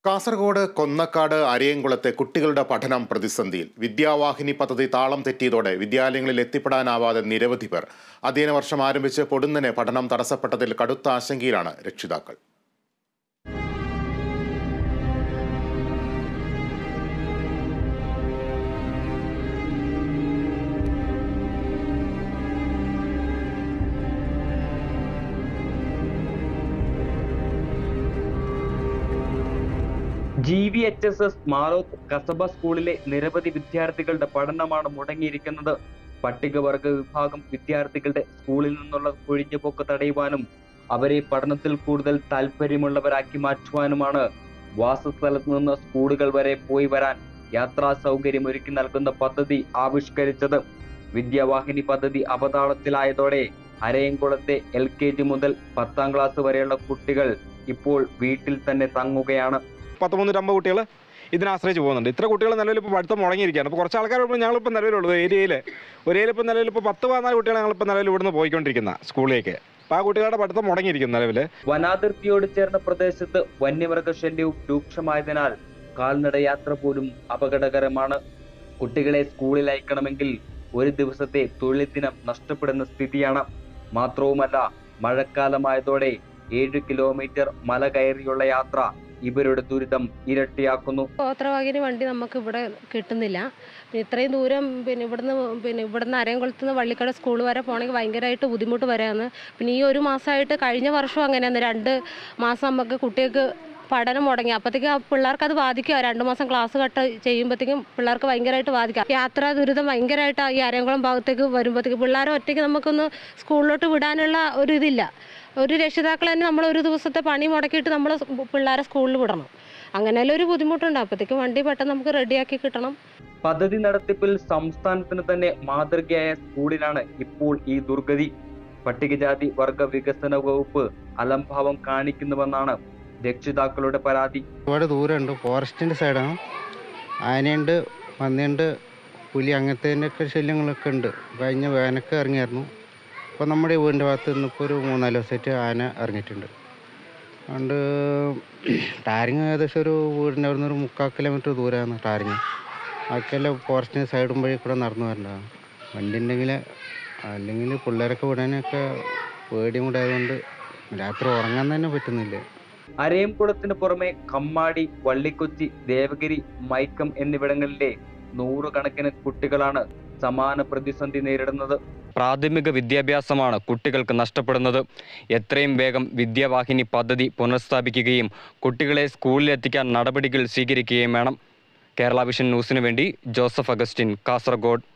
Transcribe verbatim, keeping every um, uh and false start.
കാസർഗോഡ് കൊന്നക്കാട് അരയംകുളത്തെ കുട്ടികളുടെ പഠനം പ്രതിസന്ധിയിൽ. വിദ്യാവാഹിനി പദ്ധതി താളം തെറ്റിയതോടെ വിദ്യാലയങ്ങളിൽ എത്തിപ്പെടാനാവാതെ നിരവധി പേർ. അധ്യയന വർഷം ആരംഭിച്ച് പൊടുന്നനെ പഠനം തടസ്സപ്പെട്ടതിൽ കടുത്ത ആശങ്കയിലാണ് രക്ഷിതാക്കൾ. G V H S S Maloth Kasaba സ്കൂളിലെ നിരവധി വിദ്യാർത്ഥികളുടെ പഠനമാണ് മുടങ്ങിയിരിക്കുന്നത്. പട്ടികവർഗ വിഭാഗം വിദ്യാർത്ഥികളുടെ സ്കൂളിൽ നിന്നുള്ള കൊഴിഞ്ഞുപോക്ക് തടയുവാനും അവരെ പഠനത്തിൽ കൂടുതൽ താല്പര്യമുള്ളവരാക്കി മാറ്റുവാനുമാണ് വാസസ്ഥലത്ത് നിന്ന് സ്കൂളുകൾ വരെ പോയി വരാൻ യാത്രാ സൗകര്യം ഒരുക്കി നൽകുന്ന പദ്ധതി ആവിഷ്കരിച്ചത്. വിദ്യാവാഹിനി പദ്ധതി അവതാളത്തിലായതോടെ അരയംകുളത്തെ എൽ കെ ജി മുതൽ പത്താം ക്ലാസ് വരെയുള്ള കുട്ടികൾ ഇപ്പോൾ വീട്ടിൽ തന്നെ തങ്ങുകയാണ്. പത്ത് മുന്നൂറ്റമ്പത് കുട്ടികൾ ഇതിനാശ്രയിച്ച് പോകുന്നുണ്ട്. ഇത്ര കുട്ടികൾ നിലവിൽ ഇപ്പോൾ പഠിത്തം മുടങ്ങിയിരിക്കുകയാണ്. അപ്പോൾ കുറച്ച് ആൾക്കാർ ഞങ്ങളിപ്പോൾ നിലവിലുള്ളത് ഏരിയയിൽ ഒരേയിൽ ഇപ്പോൾ നിലവിൽ ഇപ്പോൾ പത്ത് പതിനാല് കുട്ടികൾ ഞങ്ങളിപ്പോൾ നിലവിൽ ഇവിടുന്ന് പോയിക്കൊണ്ടിരിക്കുന്ന സ്കൂളിലേക്ക്. അപ്പോൾ ആ കുട്ടികളുടെ പഠിത്തം മുടങ്ങിയിരിക്കുന്നു നിലവിൽ. വനാതിർത്തിയോട് ചേർന്ന പ്രദേശത്ത് വന്യമൃഗശല്യവും രൂക്ഷമായതിനാൽ കാൽനട യാത്ര പോലും അപകടകരമാണ്. കുട്ടികളെ സ്കൂളിൽ അയക്കണമെങ്കിൽ ഒരു ദിവസത്തെ തൊഴിൽ ദിനം നഷ്ടപ്പെടുന്ന സ്ഥിതിയാണ്. മാത്രവുമല്ല, മഴക്കാലമായതോടെ ഏഴ് കിലോമീറ്റർ മല കയറിയുള്ള യാത്ര ഇവരുടെ ദുരിതം ഇരട്ടിയാക്കുന്നു. ഗോത്രവാഹിനി വണ്ടി നമുക്ക് ഇവിടെ കിട്ടുന്നില്ല. ഇത്രയും ദൂരം പിന്നെ ഇവിടുന്ന് പിന്നെ ഇവിടുന്ന് അരയംകുളത്ത് നിന്ന് വള്ളിക്കട സ്കൂൾ വരെ പോകണമെങ്കിൽ ഭയങ്കരമായിട്ട് ബുദ്ധിമുട്ട് വരാമെന്ന്. പിന്നെ ഈ ഒരു മാസമായിട്ട് കഴിഞ്ഞ വർഷം അങ്ങനെയാണ്. രണ്ട് മാസം നമുക്ക് കുട്ടികൾക്ക് പഠനം മുടങ്ങി. അപ്പോഴത്തേക്കും പിള്ളേർക്ക് അത് ബാധിക്കുക. രണ്ട് മാസം ക്ലാസ് കട്ട് ചെയ്യുമ്പോഴത്തേക്കും പിള്ളേർക്ക് ഭയങ്കരമായിട്ട് ബാധിക്കുക. യാത്രാ ദുരിതം ഭയങ്കരമായിട്ട് ഈ അരയംകുളം ഭാഗത്തേക്ക് വരുമ്പോഴത്തേക്കും പിള്ളേരെ ഒറ്റയ്ക്ക് നമുക്കൊന്ന് സ്കൂളിലോട്ട് വിടാനുള്ള ഒരു ഇതില്ല. ഒരു രക്ഷിതാക്കൾ തന്നെ നമ്മൾ ഒരു ദിവസത്തെ പണി മുടക്കിയിട്ട് നമ്മൾ പിള്ളേരെ സ്കൂളിൽ വിടണം. അങ്ങനെയല്ല ഒരു ബുദ്ധിമുട്ടുണ്ട്. അപ്പോഴത്തേക്കും വണ്ടി പെട്ടെന്ന് നമുക്ക് റെഡിയാക്കി കിട്ടണം. പദ്ധതി നടത്തിപ്പിൽ സംസ്ഥാനത്തിന് തന്നെ മാതൃകയായ സ്കൂളിലാണ് ഇപ്പോൾ ഈ ദുർഗതി. പട്ടികജാതി വർഗ വികസന വകുപ്പ് അലംഭാവം കാണിക്കുന്നുവെന്നാണ് രക്ഷിതാക്കളുടെ പരാതി. ഒരുപാട് ദൂരമുണ്ട്. ഫോറസ്റ്റിൻ്റെ സൈഡാണ്. ആനയുണ്ട്, പന്നിയുണ്ട്, പുലി അങ്ങനത്തെ ശല്യങ്ങളൊക്കെ ഉണ്ട്. കഴിഞ്ഞ വേനൊക്കെ ഇറങ്ങിയായിരുന്നു. അപ്പോൾ നമ്മുടെ വീടിൻ്റെ ഭാഗത്ത് നിന്നിപ്പോൾ ഒരു മൂന്നാല് ദിവസമായിട്ട് ആന ഇറങ്ങിയിട്ടുണ്ട്. അതുകൊണ്ട് ടാരിങ് ഏകദേശം ഒരു വീടിൻ്റെ അവിടെ നിന്ന് ഒരു മുക്കാൽ കിലോമീറ്റർ ദൂരമാണ് ടാരിങ്. ബാക്കിയെല്ലാം ഫോറസ്റ്റിൻ്റെ സൈഡും വഴി കൂടെ നടന്നു വരേണ്ടതാണ്. വണ്ടി ഉണ്ടെങ്കിൽ അല്ലെങ്കിൽ പിള്ളേരൊക്കെ വിടാനൊക്കെ പേടിയും കൂടെ ആയതുകൊണ്ട് രാത്രി ഉറങ്ങാൻ തന്നെ പറ്റുന്നില്ല. അരയംകുളത്തിന് പുറമെ കമ്മാടി, വള്ളിക്കൊച്ചി, ദേവഗിരി, മൈക്കം എന്നിവിടങ്ങളിലെ നൂറുകണക്കിന് കുട്ടികളാണ് സമാന പ്രതിസന്ധി നേരിടുന്നത്. പ്രാഥമിക വിദ്യാഭ്യാസമാണ് കുട്ടികൾക്ക് നഷ്ടപ്പെടുന്നത്. എത്രയും വേഗം വിദ്യാവാഹിനി പദ്ധതി പുനഃസ്ഥാപിക്കുകയും കുട്ടികളെ സ്കൂളിലെത്തിക്കാൻ നടപടികൾ സ്വീകരിക്കുകയും വേണം. കേരള വിഷൻ ന്യൂസിനു വേണ്ടി ജോസഫ് അഗസ്റ്റിൻ, കാസർഗോഡ്.